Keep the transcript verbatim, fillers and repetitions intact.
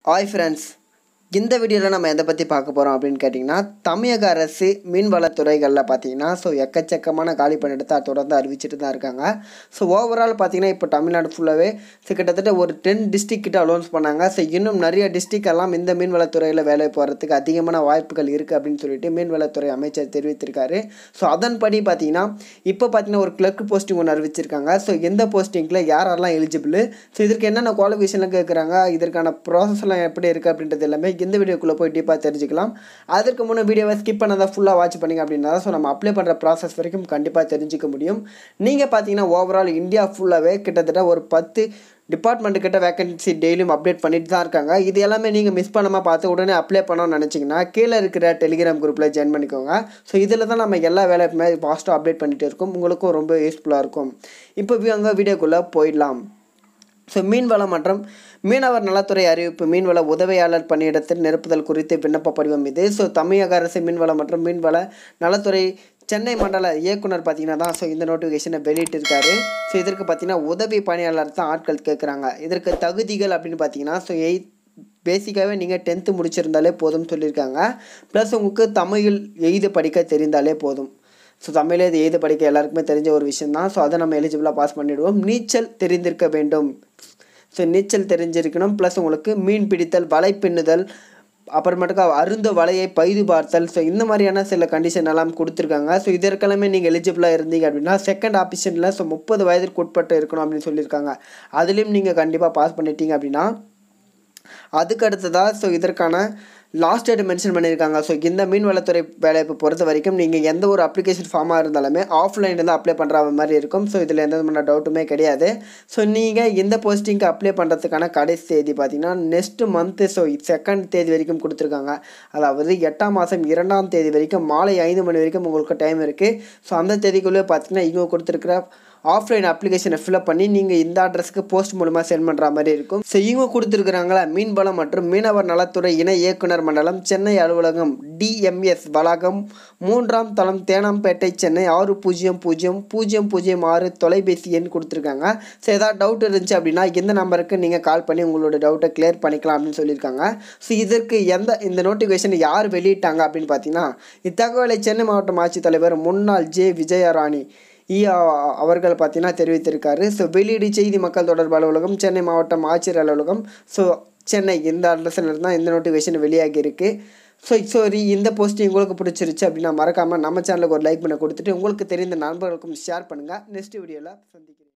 Hi friends, இந்த வீடியோவில் நம்ம எதை பற்றி பார்க்க போகிறோம் அப்படின்னு கேட்டிங்கன்னா, தமிழக அரசு மீன்வளத்துறைகளில் பார்த்திங்கன்னா ஸோ எக்கச்சக்கமான காலி பணியிடத்தை தொடர்ந்து அறிவிச்சிட்டு தான் இருக்காங்க. ஸோ ஓவரால் பார்த்திங்கன்னா இப்போ தமிழ்நாடு ஃபுல்லாகவே ஸோ கிட்டத்தட்ட ஒரு டென் டிஸ்ட்ரிக் கிட்ட அலோன்ஸ் பண்ணாங்க. ஸோ இன்னும் நிறைய டிஸ்ட்ரிக் எல்லாம் இந்த மீன்வளத்துறையில் வேலை போகிறதுக்கு அதிகமான வாய்ப்புகள் இருக்குது அப்படின்னு சொல்லிட்டு மீன்வளத்துறை அமைச்சர் தெரிவித்திருக்காரு. ஸோ அதன்படி பார்த்திங்கன்னா இப்போ பார்த்திங்கன்னா ஒரு கிளர்க் போஸ்டிங் ஒன்று அறிவிச்சிருக்காங்க. ஸோ எந்த போஸ்டிங்கில் யாரெல்லாம் எலிஜிபிள், ஸோ இதற்கு என்னென்ன குவாலிஃபிகேஷன்லாம் கேட்குறாங்க, இதற்கான ப்ராசஸ்லாம் எப்படி இருக்குது அப்படின்றது எல்லாமே இந்த வீடியோக்குள்ளே போய் டீப்பாக தெரிஞ்சுக்கலாம். அதற்கு முன்னே வீடியோவை ஸ்கிப் பண்ணாதான் ஃபுல்லாக வாட்ச் பண்ணிங்க அப்படின்னா ஸோ நம்ம அப்ளை பண்ணுற ப்ராசஸ் வரைக்கும் கண்டிப்பாக தெரிஞ்சிக்க முடியும். நீங்கள் பார்த்தீங்கன்னா ஓவரால் இந்தியா ஃபுல்லாகவே கிட்டத்தட்ட ஒரு பத்து டிபார்ட்மெண்ட் கிட்ட வேகன்சி டெய்லியும் அப்டேட் பண்ணிட்டு தான் இருக்காங்க. இது எல்லாமே நீங்கள் மிஸ் பண்ணாமல் பார்த்து உடனே அப்ளை பண்ணணும்னு நினச்சிங்கன்னா கீழே இருக்கிற டெலிகிராம் குரூப்பில் ஜாயின் பண்ணிக்கோங்க. ஸோ இதில் தான் நம்ம எல்லா வேலையுமே ஃபாஸ்ட்டாக அப்டேட் பண்ணிகிட்டு இருக்கோம். உங்களுக்கும் ரொம்ப யூஸ்ஃபுல்லாக இருக்கும். இப்போ அங்கே வீடியோக்குள்ளே போயிடலாம். ஸோ மீன்வளம் மற்றும் மீனவர் நலத்துறை அறிவிப்பு மீன்வள உதவியாளர் பணியிடத்தில் நிரப்புதல் குறித்து விண்ணப்ப படிவம் இது. ஸோ தமிழக அரசு மீன்வளம் மற்றும் மீன்வள நலத்துறை சென்னை மண்டல இயக்குனர் பார்த்தீங்கன்னா தான் ஸோ இந்த நோட்டிஃபிகேஷனை வெளியிட்டிருக்காரு. ஸோ இதற்கு பார்த்தீங்கன்னா உதவி பணியாளர் தான் ஆட்கள் கேட்குறாங்க. இதற்கு தகுதிகள் அப்படின்னு பார்த்தீங்கன்னா ஸோ எயித் பேசிக்காகவே நீங்கள் டென்த்து முடிச்சிருந்தாலே போதும்னு சொல்லியிருக்காங்க. ப்ளஸ் உங்களுக்கு தமிழில் எழுத படிக்க தெரிந்தாலே போதும். ஸோ தமிழே இது எழுத படிக்க எல்லாருக்குமே தெரிஞ்ச ஒரு விஷயம் தான். ஸோ அதை நம்ம எலிஜிபிளாக பாஸ் பண்ணிவிடுவோம். நீச்சல் தெரிந்திருக்க வேண்டும். ஸோ நீச்சல் தெரிஞ்சிருக்கணும். ப்ளஸ் உங்களுக்கு மீன் பிடித்தல், வலை பின்னுதல், அப்புறமேட்டுக்கு அருந்த வலையை பைது பார்த்தல், ஸோ இந்த மாதிரியான சில கண்டிஷன் எல்லாம் கொடுத்துருக்காங்க. ஸோ இதற்கெல்லாமே நீங்கள் எலிஜிபிளாக இருந்தீங்க அப்படின்னா செகண்ட் ஆப்ஷனில் ஸோ முப்பது வயதிற்கு உட்பட்டு இருக்கணும் அப்படின்னு சொல்லியிருக்காங்க. அதுலேயும் நீங்கள் கண்டிப்பாக பாஸ் பண்ணிட்டீங்க அப்படின்னா அதுக்கு அடுத்ததாக ஸோ இதற்கான லாஸ்ட் டேட் மென்ஷன் பண்ணியிருக்காங்க. ஸோ இந்த மீன்வளத்துறை வேலையை பொறுத்த வரைக்கும் நீங்கள் எந்த ஒரு அப்ளிகேஷன் ஃபார்மாக இருந்தாலுமே ஆஃப்லைனில் தான் அப்ளை பண்ணுற மாதிரி இருக்கும். ஸோ இதில் எந்த விதமான டவுட்டுமே கிடையாது. ஸோ நீங்கள் இந்த போஸ்டிங்க்கு அப்ளை பண்ணுறதுக்கான கடைசி தேதி பார்த்திங்கன்னா நெக்ஸ்ட் மந்த்து ஸோ செகண்ட் தேதி வரைக்கும் கொடுத்துருக்காங்க. அதாவது எட்டாம் மாதம் இரண்டாம் தேதி வரைக்கும் மாலை ஐந்து மணி வரைக்கும் உங்களுக்கு டைம் இருக்குது. ஸோ அந்த தேதிக்குள்ளே பார்த்திங்கன்னா இங்கே கொடுத்துருக்கிற ஆஃப்லைன் அப்ளிகேஷனை ஃபில்அப் பண்ணி நீங்கள் இந்த அட்ரஸ்க்கு போஸ்ட் மூலமாக சென்ட் பண்ணுற மாதிரி இருக்கும். ஸோ இவங்க கொடுத்துருக்குறாங்களா மீன்வளம் மற்றும் மீனவர் நலத்துறை இணை இயக்குனர் மண்டலம் சென்னை அலுவலகம் டிஎம்எஸ் வளாகம் மூன்றாம் தளம் தேனாம்பேட்டை சென்னை ஆறு பூஜ்ஜியம் பூஜ்ஜியம் பூஜ்ஜியம் பூஜ்ஜியம் ஆறு தொலைபேசி எண் கொடுத்துருக்காங்க. ஸோ ஏதாவது டவுட் இருந்துச்சு அப்படின்னா இந்த நம்பருக்கு நீங்கள் கால் பண்ணி உங்களோட டவுட்டை கிளியர் பண்ணிக்கலாம் அப்படின்னு சொல்லியிருக்காங்க. ஸோ இதற்கு எந்த இந்த நோட்டிஃபிகேஷன் யார் வெளியிட்டாங்க அப்படின்னு பார்த்தீங்கன்னா இத்தகவலை சென்னை மாவட்ட ஆட்சித்தலைவர் முன்னாள் ஜே விஜயராணி ஈ அவர்கள் பார்த்தீங்கன்னா தெரிவித்திருக்காரு. ஸோ வெளியீடு செய்தி மக்கள் தொடர்பு அலுவலகம் சென்னை மாவட்டம் ஆட்சியர் அலுவலகம் ஸோ சென்னை இந்த அட்ரஸில் இருந்தால் இந்த நோட்டிஃபிகேஷன் வெளியாகி இருக்குது. ஸோ சாரி இந்த போஸ்டிங் உங்களுக்கு பிடிச்சிருச்சு அப்படின்னா மறக்காமல் நம்ம சேனலுக்கு ஒரு லைக் பண்ண கொடுத்துட்டு உங்களுக்கு தெரிந்த நண்பர்களுக்கும் ஷேர் பண்ணுங்கள். நெக்ஸ்ட் வீடியோவில் சந்திக்கிறேன்.